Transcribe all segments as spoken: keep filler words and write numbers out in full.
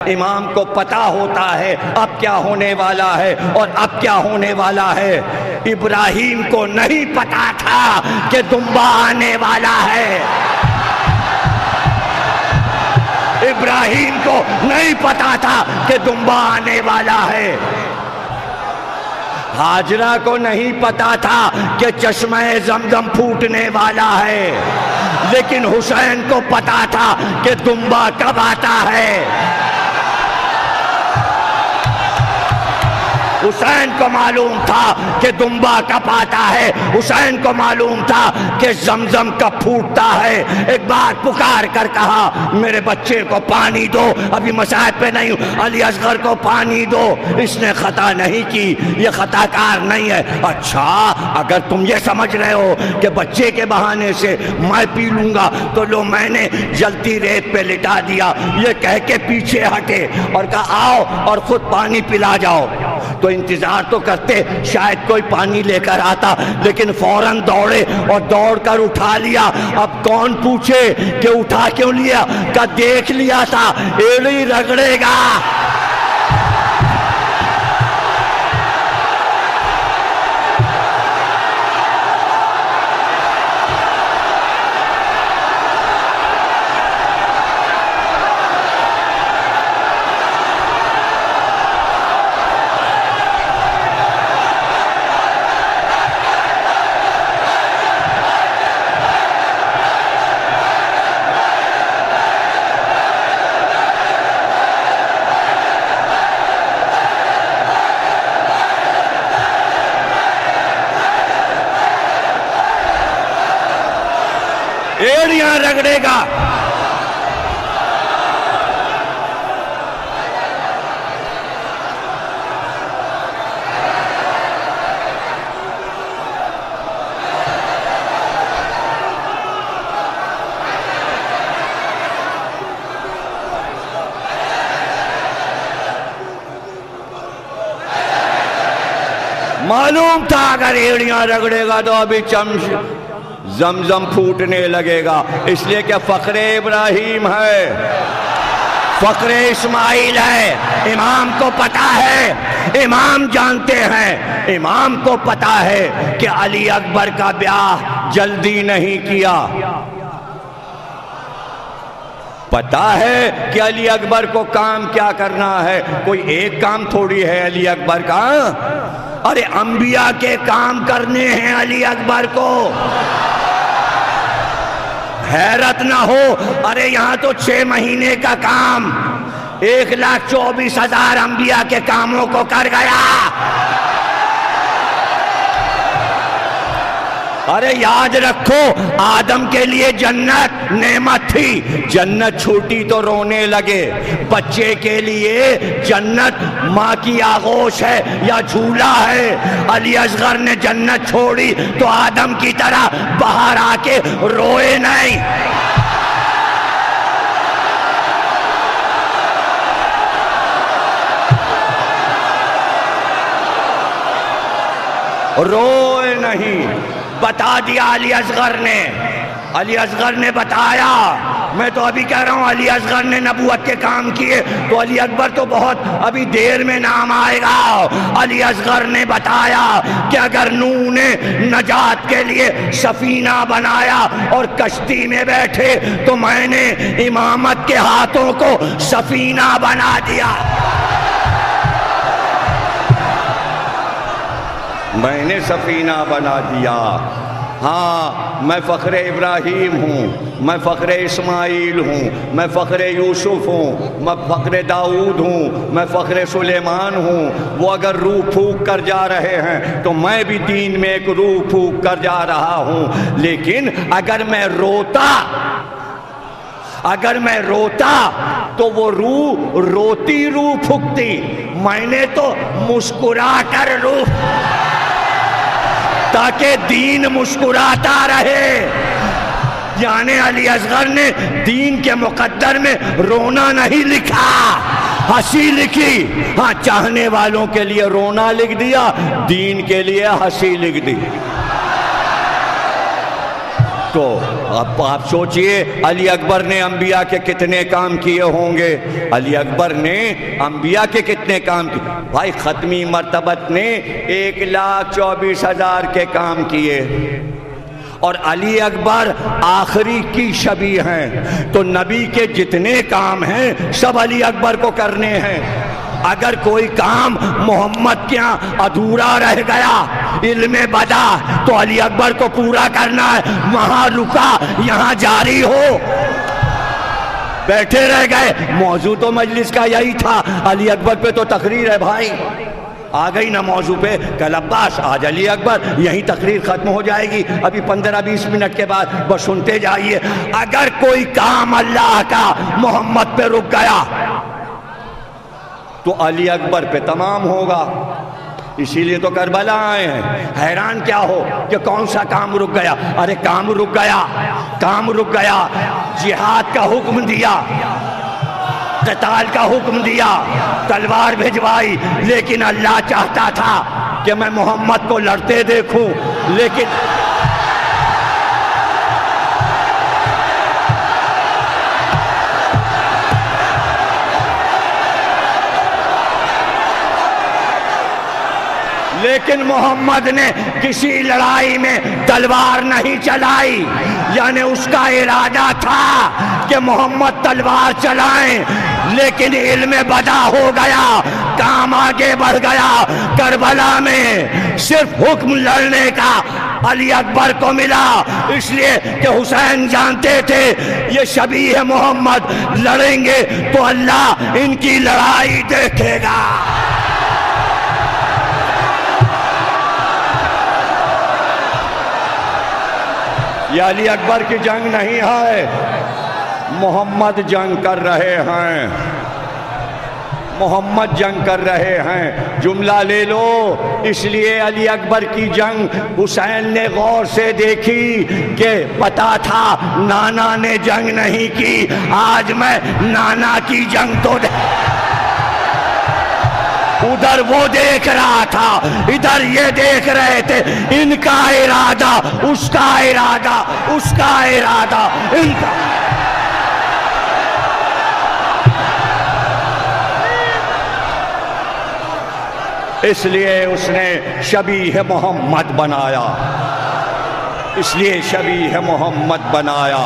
इमाम को पता होता है अब क्या होने वाला है और अब क्या होने वाला है। इब्राहिम को नहीं पता था कि दुम्बा आने वाला है। इब्राहिम को नहीं पता था कि दुम्बा आने वाला है। हाजरा को नहीं पता था कि चश्मे ज़मज़म फूटने वाला है, लेकिन हुसैन को पता था कि दुम्बा कब आता है। हुसैन को मालूम था कि दुम्बा कब आता है, हुसैन को मालूम था कि ज़मज़म कब फूटता है। एक बार पुकार कर कहा मेरे बच्चे को पानी दो, अभी मसाहब पे नहीं हूँ, अली असगर को पानी दो। इसने खता नहीं की, ये खताकार नहीं है। अच्छा अगर तुम ये समझ रहे हो कि बच्चे के बहाने से मैं पी लूँगा तो लो मैंने जलती रेत पे लिटा दिया। ये कह के पीछे हटे और कहा आओ और खुद पानी पिला जाओ। तो इंतजार तो करते शायद कोई पानी लेकर आता, लेकिन फौरन दौड़े और दौड़कर उठा लिया। अब कौन पूछे कि उठा क्यों लिया, का देख लिया था एड़ी रगड़ेगा। एड़ियां रगड़ेगा। मालूम था अगर एड़ियां रगड़ेगा तो अभी चमच ज़मज़म फूटने लगेगा। इसलिए क्या फ़ख्रे इब्राहिम है, फ़ख्रे इस्माइल है। इमाम को पता है, इमाम जानते हैं, इमाम को पता है कि अली अकबर का ब्याह जल्दी नहीं किया। पता है कि अली अकबर को काम क्या करना है, कोई एक काम थोड़ी है अली अकबर का। अरे अंबिया के काम करने हैं अली अकबर को। हैरत ना हो, अरे यहाँ तो छह महीने का काम एक लाख चौबीस हजार अंबिया के कामों को कर गया। अरे याद रखो आदम के लिए जन्नत नेमत थी, जन्नत छूटी तो रोने लगे। बच्चे के लिए जन्नत माँ की आगोश है या झूला है। अली असगर ने जन्नत छोड़ी तो आदम की तरह बाहर आके रोए नहीं। रोए नहीं, बता दिया अली असगर ने। अली असगर ने बताया, मैं तो अभी कह रहा हूँ अली असगर ने नबूवत के काम किए तो अली अकबर तो बहुत अभी देर में नाम आएगा। अली असगर ने बताया कि अगर नूह ने नजात के लिए सफीना बनाया और कश्ती में बैठे तो मैंने इमामत के हाथों को सफीना बना दिया। मैंने सफीना बना दिया। हाँ मैं फ़ख्रे इब्राहिम हूँ, मैं फ़ख्रे इस्माइल हूँ, मैं फ़ख्रे यूसुफ हूँ, मैं फ़ख्रे दाऊद हूँ, मैं फ़ख्रे सुलेमान हूँ। वो अगर रूह फूक कर जा रहे हैं तो मैं भी दीन में एक रूह फूक कर जा रहा हूँ। लेकिन अगर मैं रोता अगर मैं रोता तो वो रूह रोती रूह फूकती। मैंने तो मुस्कुरा कर रूह, ताकि दीन मुस्कुराता रहे। यानी अली असगर ने दीन के मुकद्दर में रोना नहीं लिखा, हंसी लिखी। हाँ चाहने वालों के लिए रोना लिख दिया, दीन के लिए हंसी लिख दी। तो अब आप सोचिए अली अकबर ने अंबिया के कितने काम किए होंगे। अली अकबर ने अंबिया के कितने काम किए भाई। खत्मी मर्तबत ने एक लाख चौबीस हजार के काम किए और अली अकबर आखिरी की शबी हैं। तो नबी के जितने काम हैं सब अली अकबर को करने हैं। अगर कोई काम मोहम्मद के यहाँ अधूरा रह गया, इल्मे बदा, तो अली अकबर को पूरा करना है। वहां रुका यहाँ जारी हो। बैठे रह गए, मौजू तो मजलिस का यही था, अली अकबर पे तो तकरीर है भाई। आ गई ना मौजू पे, कल अब्बास आज अली अकबर, यही तकरीर खत्म हो जाएगी। अभी पंद्रह बीस मिनट के बाद बस सुनते जाइए। अगर कोई काम अल्लाह का मोहम्मद पे रुक गया तो अली अकबर पे तमाम होगा। इसीलिए तो करबला आए हैं। हैरान क्या हो कि कौन सा काम रुक गया। अरे काम रुक गया, काम रुक गया। जिहाद का हुक्म दिया, क़िताल का हुक्म दिया, तलवार भिजवाई, लेकिन अल्लाह चाहता था कि मैं मोहम्मद को लड़ते देखूं। लेकिन लेकिन मोहम्मद ने किसी लड़ाई में तलवार नहीं चलाई। यानी उसका इरादा था कि मोहम्मद तलवार चलाएं, लेकिन इल्म बदा हो गया, काम आगे बढ़ गया। करबला में सिर्फ हुक्म लड़ने का अली अकबर को मिला, इसलिए कि हुसैन जानते थे ये शबी है मोहम्मद, लड़ेंगे तो अल्लाह इनकी लड़ाई देखेगा। ये अली अकबर की जंग नहीं है, मोहम्मद जंग कर रहे हैं, मोहम्मद जंग कर रहे हैं। जुमला ले लो। इसलिए अली अकबर की जंग हुसैन ने गौर से देखी कि पता था नाना ने जंग नहीं की, आज मैं नाना की जंग तो उधर वो देख रहा था, इधर ये देख रहे थे। इनका इरादा, उसका इरादा, उसका इरादा, इनका। इसलिए उसने शबीह मोहम्मद बनाया, इसलिए शबीह मोहम्मद बनाया।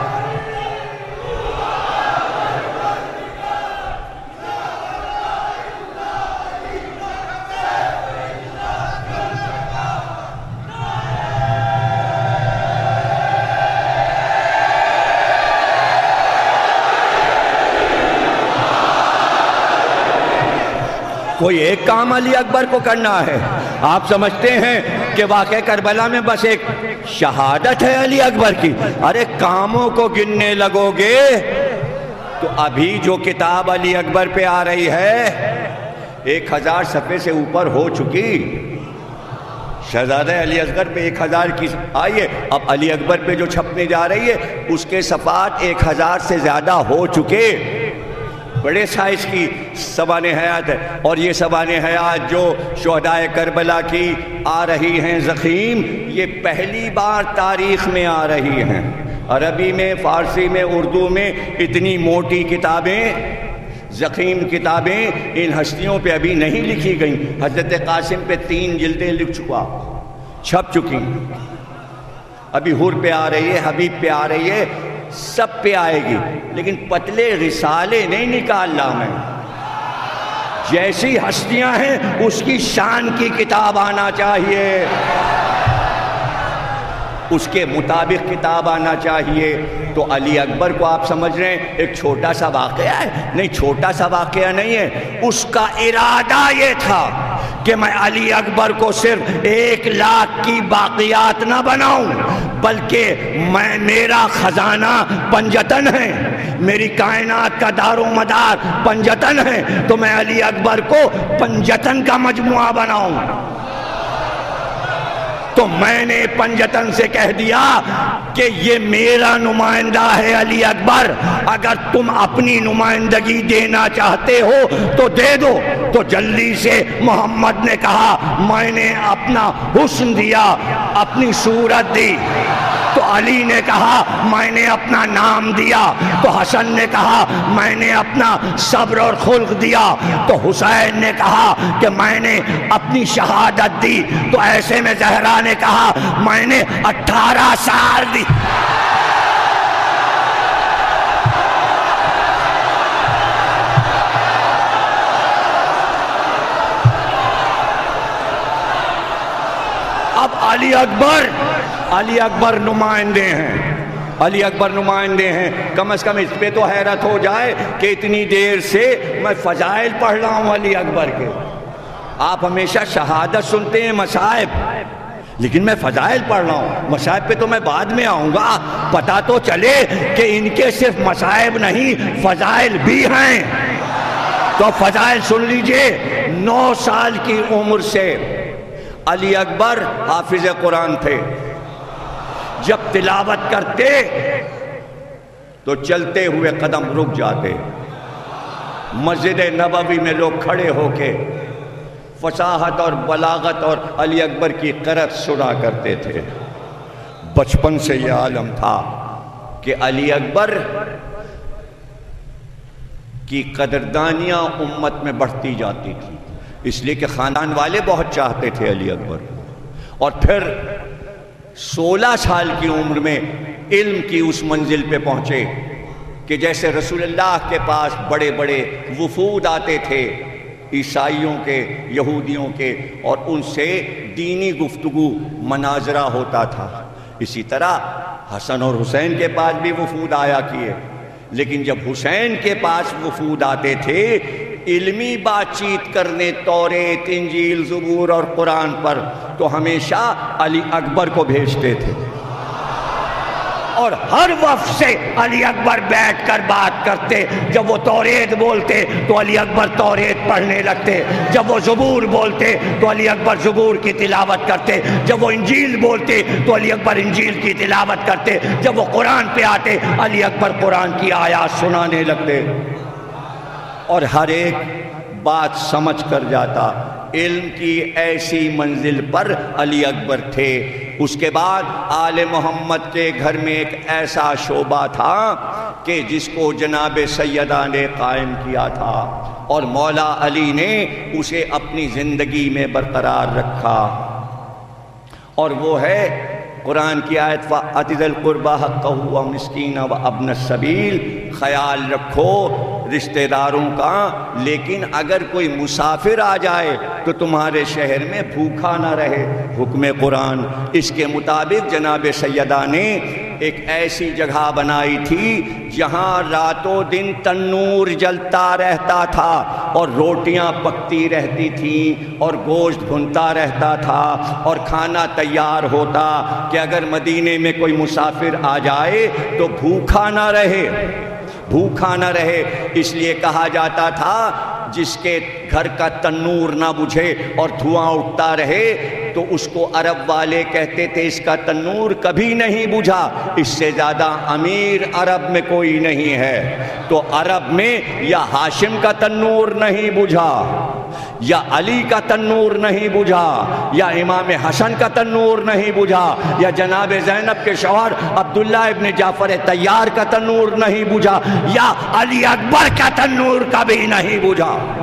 कोई एक काम अली अकबर को करना है। आप समझते हैं कि वाक़े करबला में बस एक शहादत है अली अकबर की। अरे कामों को गिनने लगोगे तो अभी जो किताब अली अकबर पे आ रही है एक हजार सफ़े से ऊपर हो चुकी। शहजादा अली असगर पे एक हजार की आई है, अब अली अकबर पे जो छपने जा रही है उसके सफ़ात एक हजार से ज़्यादा हो चुके। बड़े साइज की सबाने हयात है। और ये सबाने हयात जो शोहदाए करबला की आ रही हैं ज़ख़ीम, ये पहली बार तारीख़ में आ रही हैं। अरबी में, फ़ारसी में, उर्दू में इतनी मोटी किताबें, ज़ख़ीम किताबें इन हस्तियों पे अभी नहीं लिखी गई। हज़रत कासिम पे तीन जिल्दें लिख चुका, छप चुकी। अभी हुर पे आ रही है, हबीब पे आ रही है, सब पे आएगी, लेकिन पतले रिसाले नहीं निकालना मैं। जैसी हस्तियां हैं उसकी शान की किताब आना चाहिए, उसके मुताबिक किताब आना चाहिए। तो अली अकबर को आप समझ रहे हैं एक छोटा सा वाक़या है? नहीं, छोटा सा वाक़या नहीं है। उसका इरादा ये था कि मैं अली अकबर को सिर्फ एक लाख की बाक़ियात ना बनाऊं, बल्कि मैं, मेरा खजाना पंजतन है, मेरी कायनात का दारो मदार पंजतन है, तो मैं अली अकबर को पंजतन का मजमुआ बनाऊं। तो मैंने पंजतन से कह दिया कि ये मेरा नुमाइंदा है अली अकबर, अगर तुम अपनी नुमाइंदगी देना चाहते हो तो दे दो। तो जल्दी से मोहम्मद ने कहा मैंने अपना हुस्न दिया, अपनी सूरत दी। तो अली ने कहा मैंने अपना नाम दिया, तो हसन ने कहा मैंने अपना सब्र और खुल्क दिया, तो हुसैन ने कहा कि मैंने अपनी शहादत दी, तो ऐसे में जहरा ने कहा मैंने अठारह साल दी। अब अली अकबर अली अकबर नुमाइंदे हैं, अली अकबर नुमाइंदे हैं। कम से कम इस पे तो हैरत हो जाए कि इतनी देर से मैं फजाइल पढ़ रहा हूं अली अकबर के। आप हमेशा शहादत सुनते हैं, मसाइब, लेकिन मैं फजाइल पढ़ रहा हूं। मसाइब पे तो मैं बाद में आऊंगा, पता तो चले कि इनके सिर्फ मसाइब नहीं फजाइल भी हैं। तो फजाइल सुन लीजिए। नौ साल की उम्र से अली अकबर हाफिज कुरान थे। जब तिलावत करते तो चलते हुए कदम रुक जाते। मस्जिद नबवी में लोग खड़े होके फसाहत और बलागत और अली अकबर की क़रत सुना करते थे। बचपन से यह आलम था कि अली अकबर की कदरदानियां उम्मत में बढ़ती जाती थी, इसलिए कि ख़ानदान वाले बहुत चाहते थे अली अकबर। और फिर सोलह साल की उम्र में इल्म की उस मंजिल पे पहुंचे कि जैसे रसूलुल्लाह के पास बड़े बड़े वफूद आते थे, ईसाइयों के, यहूदियों के, और उनसे दीनी गुफ्तगू मनाजरा होता था। इसी तरह हसन और हुसैन के पास भी वफूद आया किए, लेकिन जब हुसैन के पास वफूद आते थे इल्मी बातचीत करने तौरेत, इंजील, ज़बूर और कुरान पर, तो हमेशा अली अकबर को भेजते थे। और हर वक्त से अली अकबर बैठकर बात करते। जब वो तौरेत बोलते तो अली अकबर तौरेत पढ़ने लगते, जब वो ज़बूर बोलते तो अली अकबर ज़बूर की तिलावत करते, जब वो इंजील बोलते तो अली अकबर इंजील की तिलावत करते, जब वो कुरान पे आते अली अकबर कुरान की आयात सुनाने लगते। और हर एक बात समझ कर जाता। इल्म की ऐसी मंजिल पर अली अकबर थे। उसके बाद आले मोहम्मद के घर में एक ऐसा शोबा था कि जिसको जनाब सैयदा ने कायम किया था, और मौला अली ने उसे अपनी ज़िंदगी में बरकरार रखा। और वो है कुरान की आयत फ़अतिज़िल क़ुरबा हक़्क़हु व मिस्कीना व अब्न सबील। ख्याल रखो रिश्तेदारों का, लेकिन अगर कोई मुसाफिर आ जाए तो तुम्हारे शहर में भूखा ना रहे। हुक्म कुरान। इसके मुताबिक जनाब सैयदा ने एक ऐसी जगह बनाई थी जहाँ रातों दिन तन्नूर जलता रहता था और रोटियाँ पकती रहती थीं और गोश्त भुनता रहता था और खाना तैयार होता कि अगर मदीने में कोई मुसाफिर आ जाए तो भूखा ना रहे, भूखा ना रहे। इसलिए कहा जाता था जिसके घर का तन्नूर ना बुझे और धुआं उठता रहे तो उसको अरब वाले कहते थे इसका तन्नूर कभी नहीं बुझा, इससे ज़्यादा अमीर अरब में कोई नहीं है। तो अरब में या हाशिम का तन्नूर नहीं बुझा, या अली का तन्नूर नहीं बुझा, या इमाम हसन का तन्नूर नहीं बुझा, या जनाब ज़ैनब के शौहर अब्दुल्ला इब्न जाफ़र तैयार का तन्नूर नहीं बुझा, या अली अकबर का तन्नूर कभी नहीं बुझा।